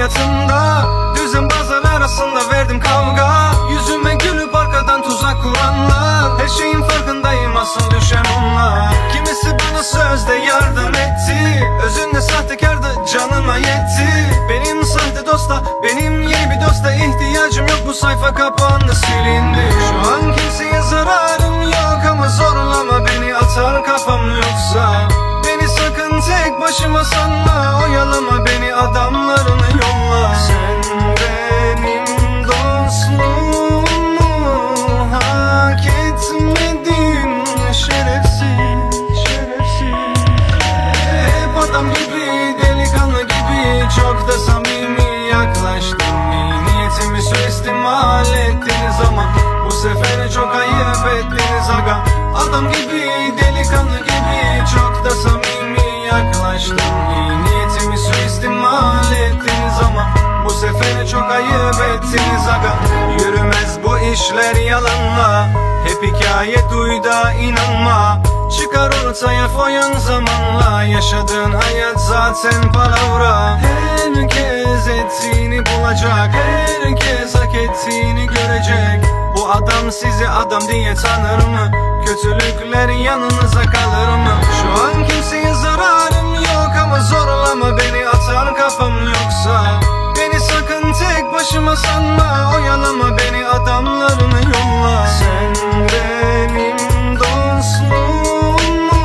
niyatında. Düzenbazlar arasında verdim kavga. Yüzüme gülüp arkadan tuzak kuranlar. Her şeyin farkındayım, asıl düşen onlar. Kimisi bana sözde yardım etti, özünde sahtekardı, canıma yetti. Benim sahte dosta, benim yeni bir dosta ihtiyacım yok, bu sayfa kapandı, silindi. Şu an kimseye zararım yok ama zorlama beni, atar kafam yoksa. Beni sakın tek başıma sanma, oyalama beni, adamlarını yolla. Sen benim dostluğumu hak etmedin, şerefsiz, şerefsiz. Hep adam gibi, delikanlı gibi, çok da samimi yaklaştın. Niyetimi suistimal ettiniz ama bu sefer çok ayıp ettiniz aga. Adam gibi, delikanlı gibi, çok da samimi yaklaştın. Niyetimi suistimal ettiniz ama bu sefer çok ayıp ettiniz aga. Yürümez bu işler yalanla, hep hikaye duy da inanma. Çıkar ortaya foyun zamanla, yaşadığın hayat zaten palavra. Herkes ettiğini bulacak, herkes hak ettiğini görecek. Bu adam sizi adam diye tanır mı? Kötülükler yanınıza kalır mı? Şu an kimseye zararım yok ama zorlama beni, atar kafam yoksa. Beni sakın tek başıma sanma, oyalama beni, adamlarını yolla. Sen benim dostluğumu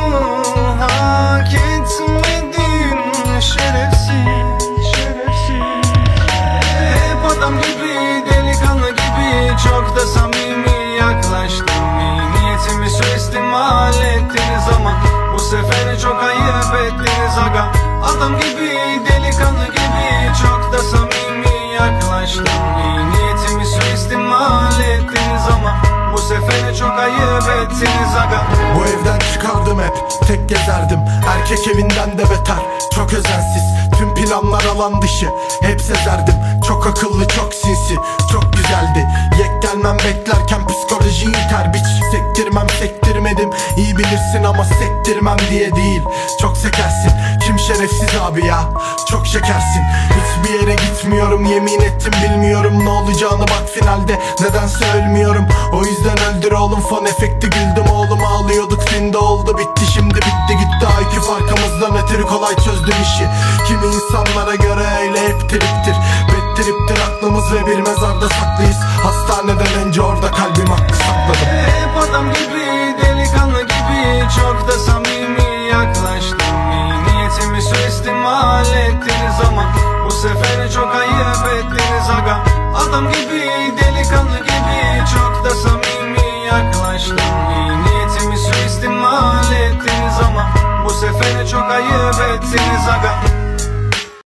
hak etmedin, şerefsiz, şerefsiz. Hep adam gibi, delikanlı gibi, çok da samimi yaklaştın. Niyetimi suistimal ettiniz ama bu sefer çok ayıp ettiniz aga. Adam gibi, delikanlı gibi, çok da samimi yaklaştın. Niyetimi suistimal ettiniz ama bu sefer çok ayıp ettiniz aga. Bu evden çıkardım hep, tek gezerdim. Erkek evinden de beter, çok özensiz. Tüm planlar alan dışı, hep sezerdim. Çok akıllı, çok sinsi, çok güzeldi. Yek gelmem beklerken psikoloji iter biç. Sektirmem sektirmedim, iyi bilirsin ama sektirmem diye değil. Çok sekersin, kim şerefsiz abi ya, çok şekersin. Hiçbir yere gitmiyorum, yemin ettim bilmiyorum ne olacağını, bak finalde nedense ölmüyorum. O yüzden öldür oğlum, fon efekti güldüm oğlum, ağlıyorduk filmde oldu bitti, şimdi bitti gitti. IQ farkımızdan ötürü kolay çözdüm işi. Kimi insanlara göre öyle hep triptir, bad triptir aklımız ve bir mezarda saklıyız. Hastaneden önce orada kalbim hakkı sakladım. Hep adam gibi, delikanlı gibi, çok da samimi yaklaştın. Niyetimi suistimal ettiniz ama bu sefer çok ayıp ettiniz aga. Adam gibi, delikanlı gibi, çok da samimi yaklaştın. Niyetimi suistimal ettiniz ama bu sefer çok ayıp ettiniz aga.